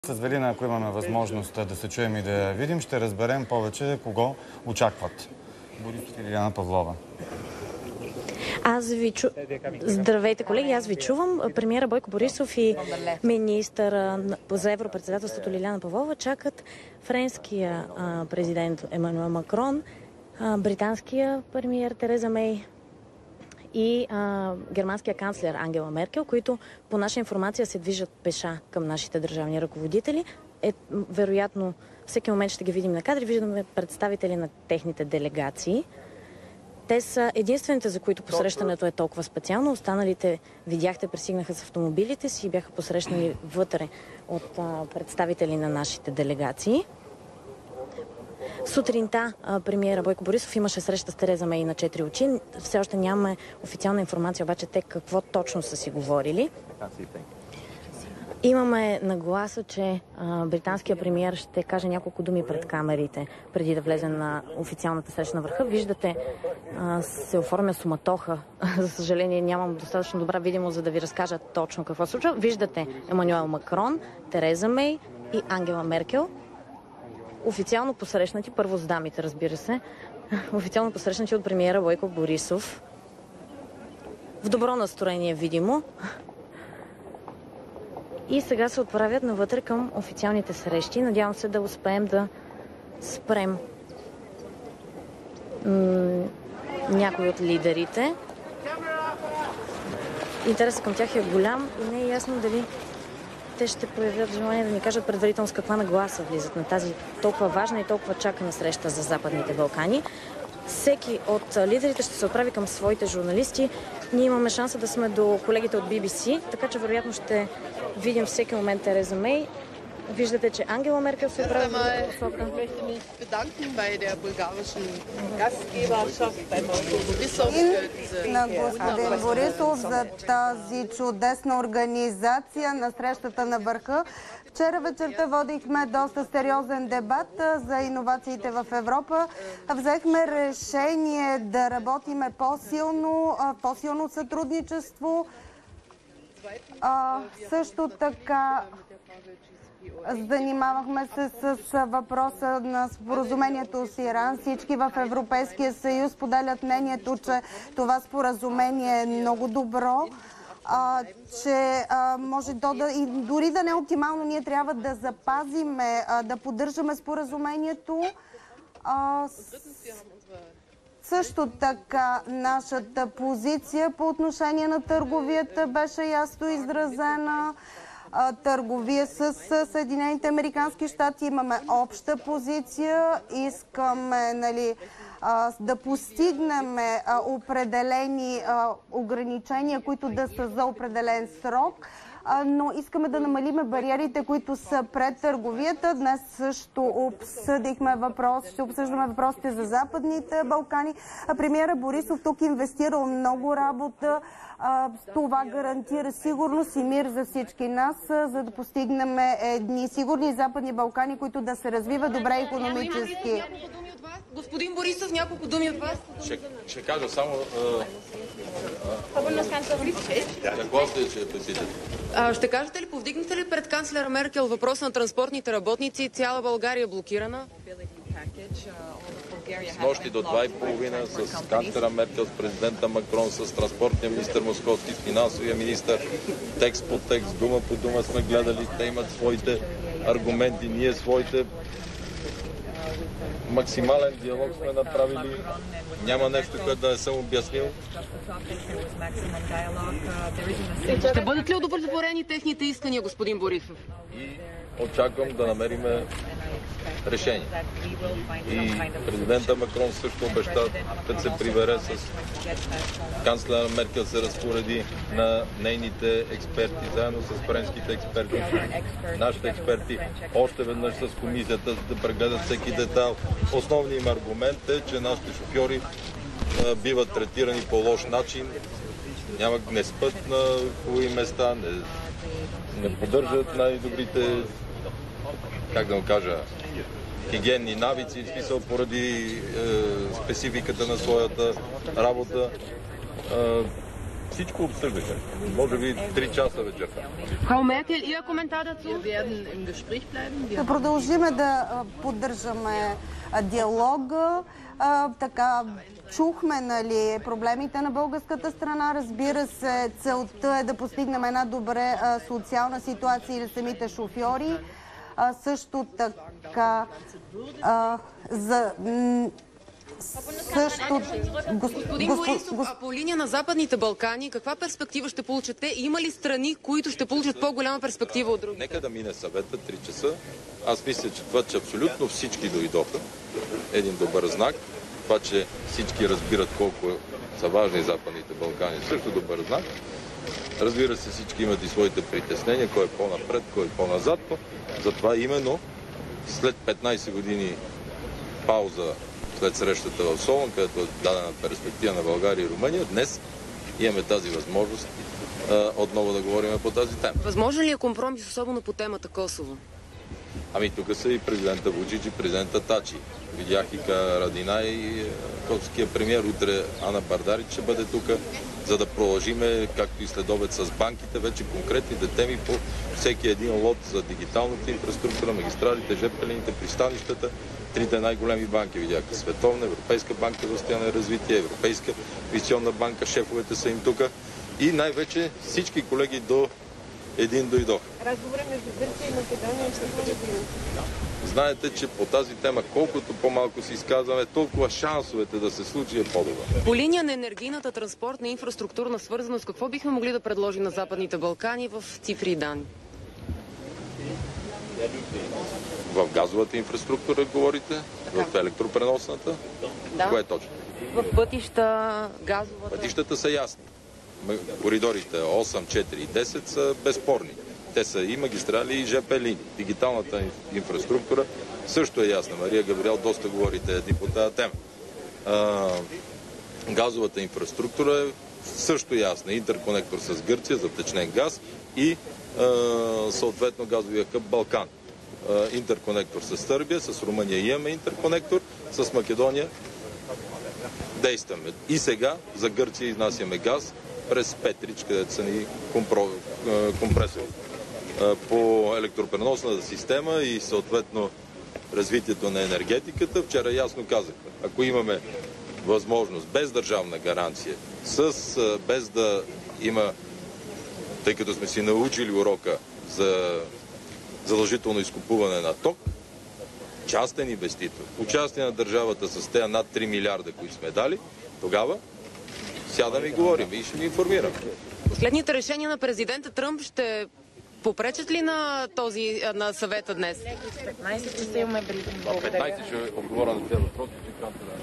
С Велина, ако имаме възможност да се чуем и да видим, ще разберем повече кого очакват. Борисов и Лиляна Павлова. Здравейте, колеги, аз ви чувам. Премиера Бойко Борисов и министър за европредседателството Лиляна Павлова чакат френския президент Емануел Макрон, британския премиер Тереза Мей и германския канцлер Ангела Меркел, които по наша информация се движат пеша към нашите държавни ръководители. Вероятно, всеки момент ще ги видим на кадри. Виждаме представители на техните делегации. Те са единствените, за които посрещането е толкова специално. Останалите, видяхте, пристигнаха с автомобилите си и бяха посрещнали вътре от представители на нашите делегации. Сутринта премиера Бойко Борисов имаше среща с Тереза Мей на 4 очи. Все още нямаме официална информация, обаче те какво точно са си говорили. Имаме нагласа, че британския премиер ще каже няколко думи пред камерите, преди да влезе на официалната среща на върха. Виждате, се оформя суматоха. За съжаление, нямам достатъчно добра видимост, за да ви разкажа точно какво се случва. Виждате Емануел Макрон, Тереза Мей и Ангела Меркел. Официално посрещнати, първо с дамите, разбира се, официално посрещнати от премиера Бойко Борисов. В добро настроение, видимо. И сега се отправят навътре към официалните срещи. Надявам се да успеем да спрем някой от лидерите. Интересът към тях е голям и не е ясно дали те ще проявят желание да ни кажат предварително с каква нагласа влизат на тази толкова важна и толкова чакана среща за Западните Балкани. Всеки от лидерите ще се отправи към своите журналисти. Ние имаме шанса да сме до колегите от BBC, така че вероятно ще видим всеки момент Тереза Мей. Виждате, че Ангела Меркел се отправи в друга посока. И на господин Борисов за тази чудесна организация на срещата на върха. Вчера вечерта водихме доста сериозен дебат за иновациите в Европа. Взехме решение да работиме по-силно сътрудничество. Също така занимавахме се с въпроса на споразумението с Иран. Всички в Европейския съюз поделят мнението, че това споразумение е много добро, че може и дори да не е оптимално, ние трябва да запазиме, да поддържаме споразумението. Също така нашата позиция по отношение на търговията беше ясно изразена. Търговия с Съединените американски щати. Имаме обща позиция. Искаме да постигнем определени ограничения, които да са за определен срок, но искаме да намалиме бариерите, които са пред търговията. Днес също ще обсъждаме въпросите за Западните Балкани. Премиера Борисов тук инвестирал много работа. Това гарантира сигурност и мир за всички нас, за да постигнем едни сигурни Западни Балкани, които да се развиват добре икономически. Господин Борисов, няколко думи от вас. Ще кажа само... Ще кажете ли, повдигнете ли пред канцлера Меркел въпроса на транспортните работници? Цяла България блокирана? С нощи до 2:30 с канцлера Меркел, с президента Макрон, с транспортния министър Московски, с финансовия министър, текст по текст, дума по дума сме гледали. Те имат своите аргументи, ние своите. Максимален диалог сме направили. Няма нещо, което да не съм обяснил. Ще бъдат ли удовлетворени техните искания, господин Борисов? И очаквам да намерим решение. И президента Макрон също обеща, като се прибере с канцлера Меркел, се разпореди на нейните експерти, заедно с френските експерти, нашите експерти, още веднъж с комисията, да прегледат всеки детайл. Основният им аргумент е, че нашите шофьори биват третирани по лош начин, не спят на хубави места, не поддържат най-добрите, как да го кажа, хигиенни навици, в смисъл поради спецификата на своята работа. Всичко обсъждаха. Може би 3 часа вечерта. Frau Merkel, Ihr Kommentar dazu? Wir werden im Gespräch bleiben. Wir Да продължиме да поддържаме диалога. Така, чухме, нали, проблемите на българската страна. Разбира се, целта е да постигнем една добре социална ситуация и за самите шофьори. Също така Господин Борисов, а по линия на Западните Балкани, каква перспектива ще получат те? Има ли страни, които ще получат по-голяма перспектива от други? Нека да мине съвета 3 часа. Аз мисля, че това, че абсолютно всички дойдоха, е един добър знак. Това, че всички разбират колко са важни Западните Балкани, също добър знак. Разбира се, всички имат и своите притеснения, кой е по-напред, кой е по-назад. Затова именно след 15 години пауза след срещата в Солун, където е дадена перспектива на България и Румъния, днес имаме тази възможност отново да говорим по тази тема. Възможен ли е компромис, особено по темата Косово? Ами тук са и президента Вучич и президента Тачи. Видях и Радина и косовския премиер. Утре Ана Бардарич ще бъде тук, за да продължиме, както и следобед с банките, вече конкретните теми по всеки един лот за дигиталната инфраструктура, магистралите, ЖП линиите, пристанищата. Трите най-големи банки видяха. Световна, Европейска банка за състояние и развитие, Европейска инвестиционна банка, шефовете са им тук. И най-вече всички колеги до един дойдоха. разговори между Гърция и Македония ще бъде. Знаете, че по тази тема, колкото по-малко се изказваме, толкова шансовете да се случи е по-добре. По линия на енергийната, транспортна и инфраструктурна свързаност, какво бихме могли да предложим на Западните Балкани в цифри и данни? В газовата инфраструктура говорите? В електропреносната? Да. Кое е точно? В пътища, газовата... Пътищата са ясни. Коридорите 8, 4 и 10 са безспорни. Те са и магистрали, и ЖП линии. Дигиталната инфраструктура също е ясна. Мария Габриел доста говорите едни по тази тема. Газовата инфраструктура е също ясна. Интерконектор с Гърция за втечнен газ и съответно газовия хъб Балкан. Интерконектор с Сърбия, с Румъния имаме интерконектор, с Македония действаме. И сега за Гърция изнасяме газ през Петрич, където са ни компресори. По електропреносната система и съответно развитието на енергетиката, вчера ясно казахме, ако имаме възможност без държавна гаранция, без да има, тъй като сме си научили урока за задължително изкупуване на ток, частен инвеститор, участие на държавата с тези над 3 милиарда, които сме дали, тогава сядаме и говорим и ще ви информирам. Последните решения на президента Тръмп ще попречат ли на съвета днес? 15 часа имаме брифинг. 15 ще отговоря на тези въпроси, че